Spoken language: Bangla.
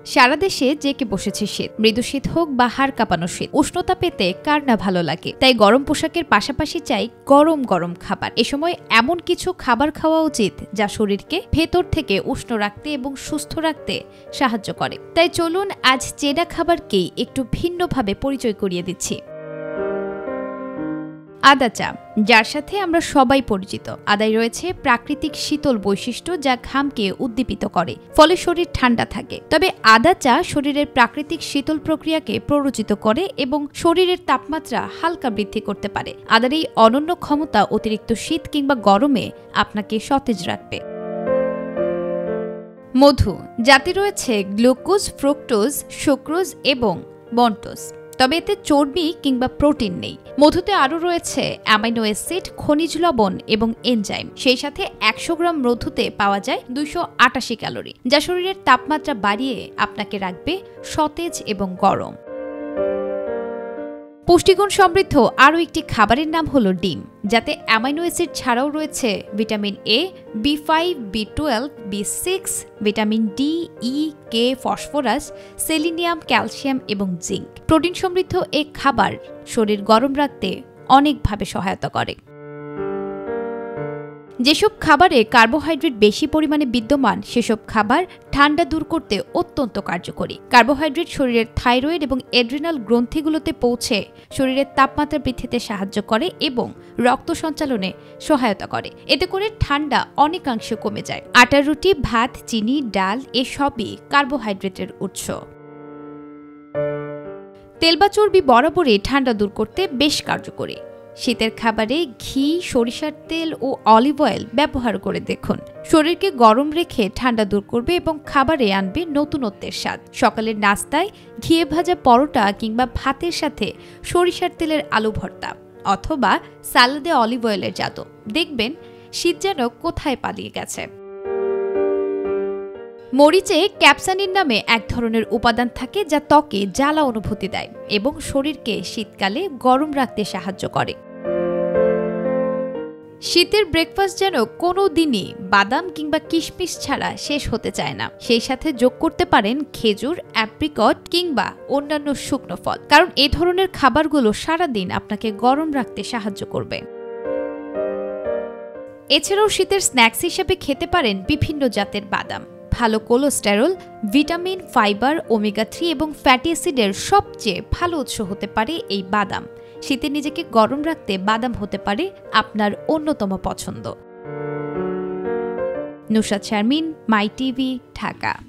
সারা দেশে জেঁকে বসেছে শীত। মৃদু শীত হোক বা হাড় কাঁপানো শীত, উষ্ণতা পেতে কার না ভালো লাগে। তাই গরম পোশাকের পাশাপাশি চাই গরম গরম খাবার। এ সময় এমন কিছু খাবার খাওয়া উচিত যা শরীরকে ভেতর থেকে উষ্ণ রাখতে এবং সুস্থ রাখতে সাহায্য করে। তাই চলুন আজ চেনা খাবারকেই একটু ভিন্নভাবে পরিচয় করিয়ে দিচ্ছি। আদা চা, যার সাথে আমরা সবাই পরিচিত। আদায় রয়েছে প্রাকৃতিক শীতল বৈশিষ্ট্য যা ঘামকে উদ্দীপিত করে, ফলে শরীর ঠান্ডা থাকে। তবে আদা চা শরীরের প্রাকৃতিক শীতল প্রক্রিয়াকে প্ররোচিত করে এবং শরীরের তাপমাত্রা হালকা বৃদ্ধি করতে পারে। আদার এই অনন্য ক্ষমতা অতিরিক্ত শীত কিংবা গরমে আপনাকে সতেজ রাখবে। মধু, যাতে রয়েছে গ্লুকোজ, ফ্রুক্টোজ, সুক্রোজ এবং বন্টোজ, তবে এতে চর্বি কিংবা প্রোটিন নেই। মধুতে আরও রয়েছে অ্যামাইনো অ্যাসিড, খনিজ লবণ এবং এনজাইম। সেই সাথে 100 গ্রাম মধুতে পাওয়া যায় 288 ক্যালোরি, যা শরীরের তাপমাত্রা বাড়িয়ে আপনাকে রাখবে সতেজ এবং গরম। পুষ্টিগুণ সমৃদ্ধ আরও একটি খাবারের নাম হলো ডিম, যাতে অ্যামাইনো অ্যাসিড ছাড়াও রয়েছে vitamin A, B5, B12, B6, vitamin D, E, K, phosphorus, selenium, calcium এবং জিঙ্ক। প্রোটিন সমৃদ্ধ এই খাবার শরীর গরম রাখতে অনেকভাবে সহায়তা করে। যেসব খাবারে কার্বোহাইড্রেট বেশি পরিমাণে বিদ্যমান সেসব খাবার ঠান্ডা দূর করতে অত্যন্ত কার্যকরী। কার্বোহাইড্রেট শরীরের থাইরয়েড এবং এড্রিনাল গ্রন্থিগুলোতে পৌঁছে শরীরের তাপমাত্রা বৃদ্ধিতে সাহায্য করে এবং রক্ত সঞ্চালনে সহায়তা করে। এতে করে ঠান্ডা অনেকাংশে কমে যায়। আটার রুটি, ভাত, চিনি, ডাল এসবই কার্বোহাইড্রেটের উৎস। তেল বা চর্বি বরাবরই ঠান্ডা দূর করতে বেশ কার্যকরী। শীতের খাবারে ঘি, সরিষার তেল ও অলিভ অয়েল ব্যবহার করে দেখুন। শরীরকে গরম রেখে ঠান্ডা দূর করবে এবং খাবারে আনবে নতুনত্বের স্বাদ। সকালের নাস্তায় ঘিয়ে ভাজা পরোটা কিংবা ভাতের সাথে সরিষার তেলের আলু ভর্তা অথবা সালাদে অলিভ অয়েলের জাদু, দেখবেন শীত যেন কোথায় পালিয়ে গেছে। মরিচে ক্যাপসাইন নামে এক ধরনের উপাদান থাকে যা ত্বকে জ্বালা অনুভূতি দেয় এবং শরীরকে শীতকালে গরম রাখতে সাহায্য করে। শীতের ব্রেকফাস্ট যেন কোনো দিনই বাদাম কিংবা কিশমিশ ছাড়া শেষ হতে চায় না। সেই সাথে যোগ করতে পারেন খেজুর, অ্যাপ্রিকট কিংবা অন্যান্য শুকনো ফল, কারণ এই ধরনের খাবারগুলো সারাদিন আপনাকে গরম রাখতে সাহায্য করবে। এছাড়াও শীতের স্ন্যাক্স হিসেবে খেতে পারেন বিভিন্ন জাতের বাদাম। ভালো কোলেস্টেরল, ভিটামিন, ফাইবার, ওমেগা 3 এবং ফ্যাটি অ্যাসিডের সবচেয়ে ভালো উৎস হতে পারে এই বাদাম। শীতে নিজেকে গরম রাখতে বাদাম হতে পারে আপনার অন্যতম পছন্দ। Nusrat Sharmin, My TV, Dhaka.